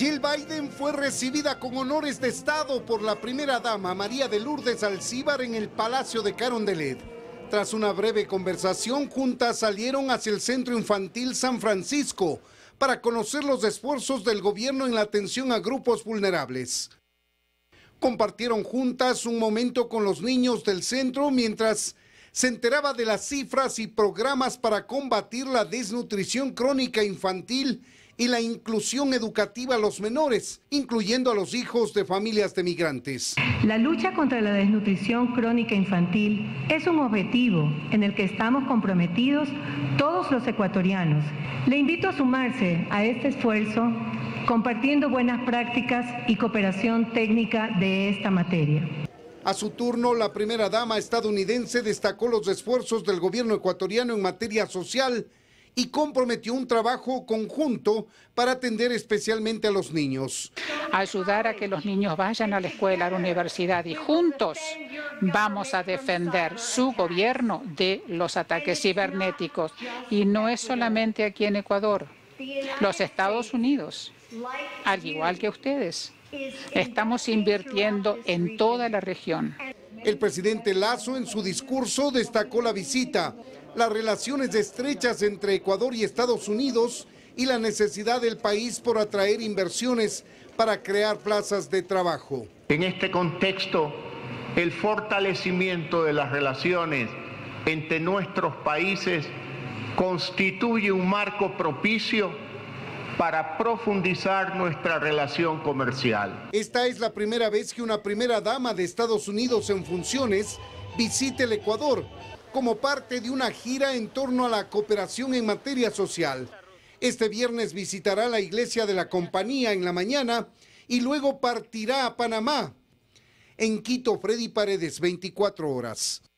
Jill Biden fue recibida con honores de Estado por la primera dama María de Lourdes Alcíbar en el Palacio de Carondelet. Tras una breve conversación, juntas salieron hacia el Centro Infantil San Francisco para conocer los esfuerzos del gobierno en la atención a grupos vulnerables. Compartieron juntas un momento con los niños del centro mientras se enteraba de las cifras y programas para combatir la desnutrición crónica infantil y la inclusión educativa a los menores, incluyendo a los hijos de familias de migrantes. La lucha contra la desnutrición crónica infantil es un objetivo en el que estamos comprometidos todos los ecuatorianos. Le invito a sumarse a este esfuerzo compartiendo buenas prácticas y cooperación técnica de esta materia. A su turno, la primera dama estadounidense destacó los esfuerzos del gobierno ecuatoriano en materia social y comprometió un trabajo conjunto para atender especialmente a los niños. Ayudar a que los niños vayan a la escuela, a la universidad y juntos vamos a defender su gobierno de los ataques cibernéticos. Y no es solamente aquí en Ecuador, los Estados Unidos, al igual que ustedes, estamos invirtiendo en toda la región. El presidente Lasso en su discurso destacó la visita, las relaciones estrechas entre Ecuador y Estados Unidos y la necesidad del país por atraer inversiones para crear plazas de trabajo. En este contexto, el fortalecimiento de las relaciones entre nuestros países constituye un marco propicio para profundizar nuestra relación comercial. Esta es la primera vez que una primera dama de Estados Unidos en funciones visite el Ecuador como parte de una gira en torno a la cooperación en materia social. Este viernes visitará la iglesia de la compañía en la mañana y luego partirá a Panamá. En Quito, Freddy Paredes, 24 horas.